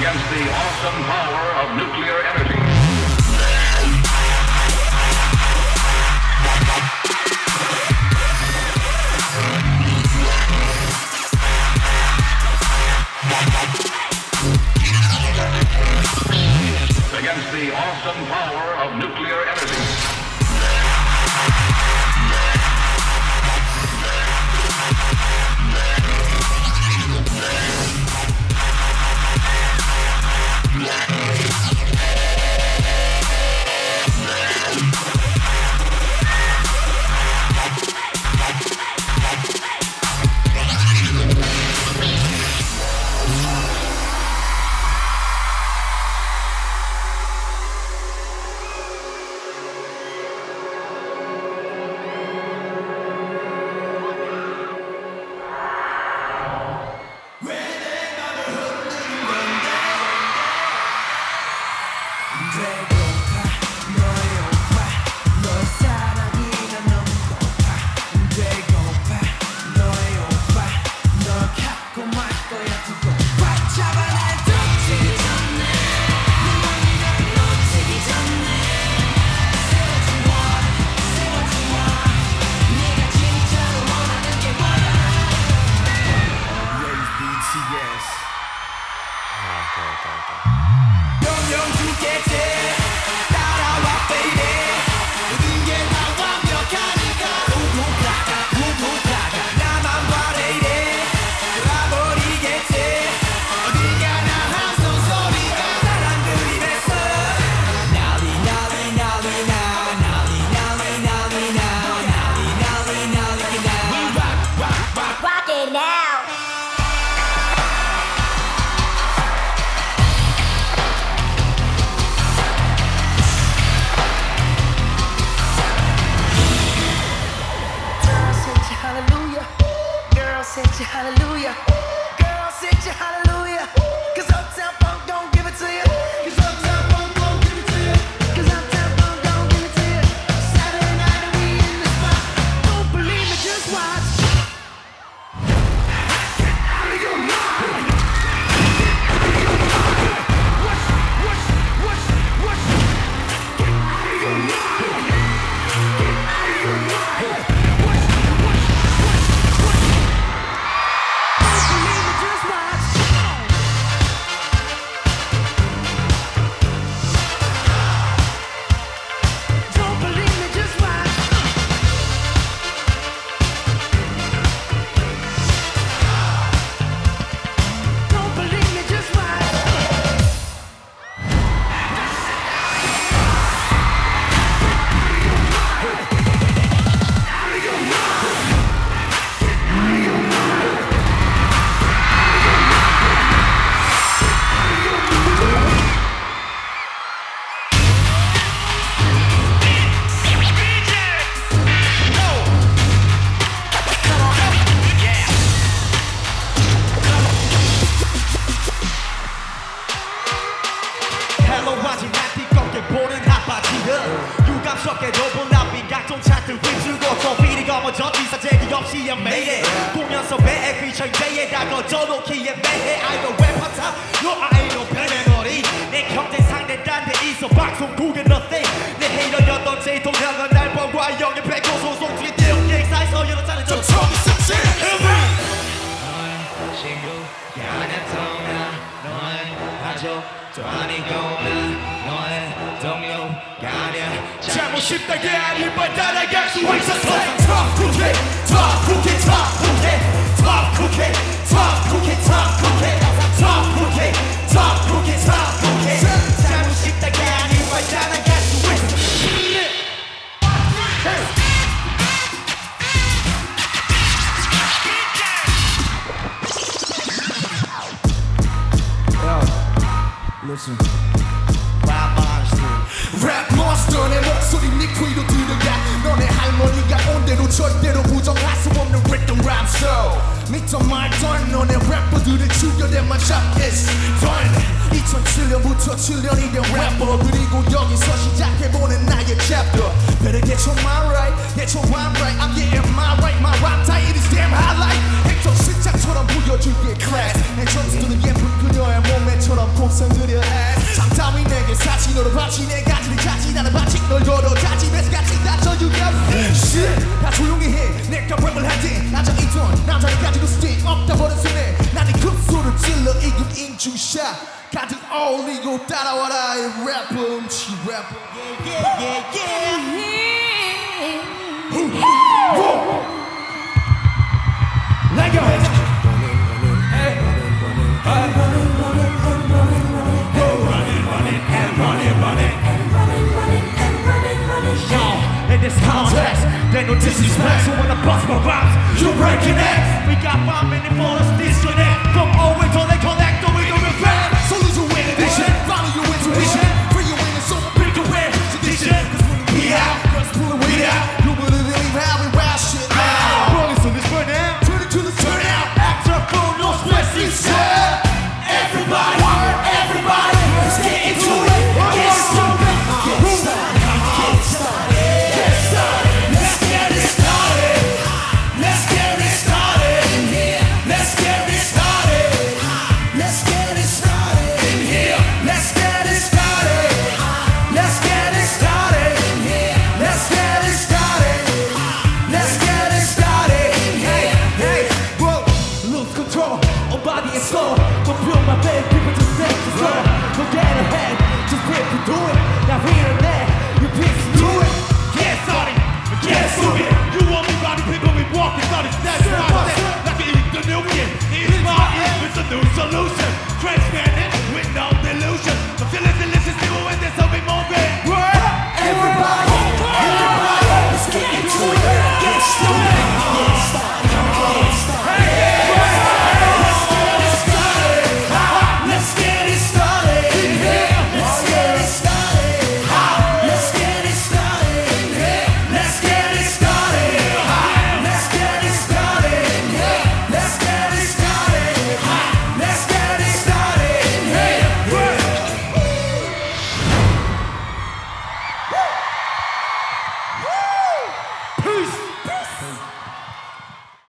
against the awesome power of nuclear energy. Against the awesome power of nuclear energy. Hallelujah, girl, sit your hallelujah. 'Cause Uptown Funk don't give it to you. 'Cause Uptown Funk don't give it to you. 'Cause Uptown Funk don't give it to you. Saturday night and we in the spot. Don't believe me, just watch. Out of your mind. What's out of your mind? Out of your mind. 유감스럽게 좁은 앞이 각종 차트 휩쓸고 저 비리가 먼저 기사제기 없이 made it 보면서 배에 피쳐 이제에다 거저놓기에 매해 I know rap on top no I ain't no 별의머리 내 경쟁 상대 딴 데 있어 방송국에 nothing 내 헤이러였던 제 동향은 날 보고 영입했고 소송 뒤에 대형 기사에서 여러 차례 좀 처음 있었지 너의 친구가 아니었나 너의 가족 또 아니고 너의 동료가 아니야 잘못 싶다게 아닐 뻔 따라갈 수 있었어 Top cookie, top cookie, top cookie Top cookie, top cookie, top cookie Top cookie, top cookie, top cookie 잘못 싶다게 아닐 뻔 따라갈 수 있었어 Listen. Rap monster 내 목소리 네 귀로 들어가 너네 할머니가 온 대로 절대로 부정할 수 없는 rhythm rap show 믿던 말던 너네 래퍼들을 죽여대만 잡겠어 done 2007년부터 7년이 된 래퍼 그리고 여기서 시작해보는 나의 chapter Better get your mind right, get your rhyme right I'm getting my right, my rap tight is damn highlight 행정 시작처럼 보여줄게 class 내 점수는 예쁜 그녀의 몸매처럼 곱슬 마치 내 가지를 찾지 나는 마치 널 걸어 다짐해서 같이 다쳐 You got shit 다 조용히 해 내가 랩을 할때 남자이던 남자를 가지고 스틱 없다 버린 손에 나는 큰 소리를 찔러 이긴 인주샷 가득 어울리고 따라와라 이 래퍼 음치 래퍼 yeah yeah yeah Let go in this contest, there no disrespect. So when I bust my rhymes, you break your neck. We got 5 minutes for us disconnect. From always till they collect, don't we don't regret. So lose your inhibition, follow your intuition. Free your wings, so pick a way. Tradition, cause when we out, girls pulling we out. You wouldn't believe how we wow shit now. Rolling so this burn out, turn it to the turnout. Act up for no stress, he said. Everybody, everybody, let's get into it. Get stupid, get started. Body and soul, don't feel my baby.